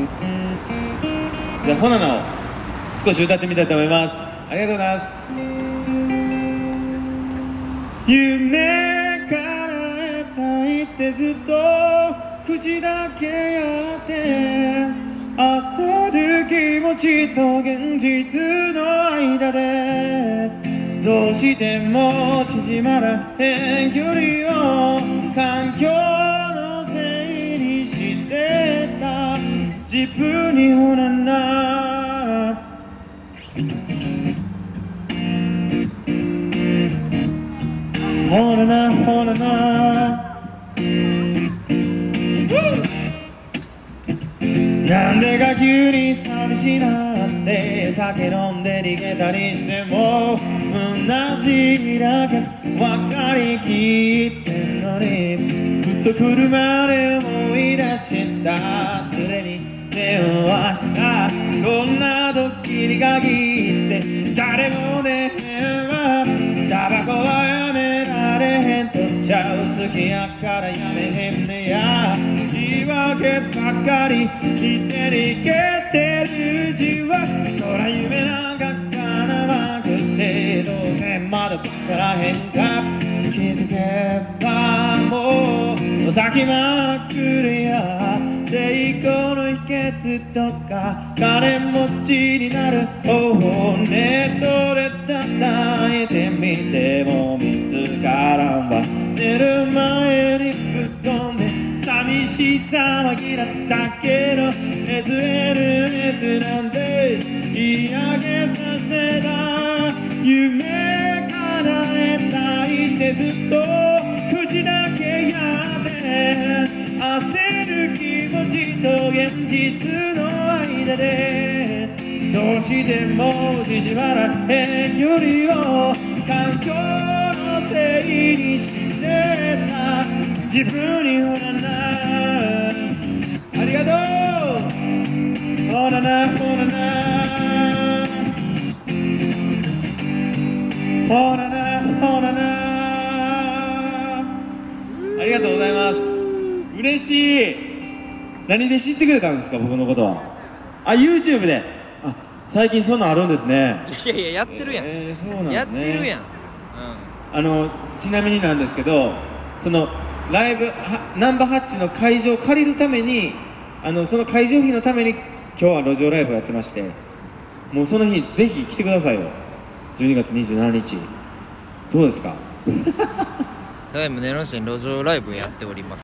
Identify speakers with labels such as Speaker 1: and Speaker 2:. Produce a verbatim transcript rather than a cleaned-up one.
Speaker 1: じゃあほななを少し歌ってみたいと思います。ありがとうございます。夢叶えたいってずっと口だけやって焦る気持ちと現実の間でどうしても縮まらへん距離を環境のせいにしてた自分にほらなほらなほらななんでか急に寂しなって酒飲んで逃げたりしても同じだけ分かりきってんのにふっと車で思い出した連れに電話したこんな時に限って誰もねへんわタバコはやめられへんとちゃう好きやからやめへんねや言い訳ばっかり言って逃げてるうちはそら夢なんか叶わなくてどうせまだわからへんか気づけばもうお先真っ暗や成功の秘訣とか金持ちになる方法ネットで叩いてみても見つからんわ寝る前にぶっ飛んで寂しさ紛らすだけの エスエヌエス なんて言い上げさせた夢叶えたいってずっと口だけやって焦る気持ちと現実の間でどうしても縮まらへん距離を環境のせいにしてた自分にほらなありがとうほらなほらなほらなほらなありがとうございます。嬉しい。何で知ってくれたんですか僕のことは。あ YouTube で。あ最近そんなんあるんですね。
Speaker 2: いやいややってるやん、
Speaker 1: えー、そうなんですね。
Speaker 2: やってるやん、うん、
Speaker 1: あのちなみになんですけどそのライブナンバーハッチの会場を借りるためにあのその会場費のために今日は路上ライブをやってましてもうその日ぜひ来てくださいよ。じゅうにがつにじゅうしちにちどうですか
Speaker 2: ただいま根の下に路上ライブやっております。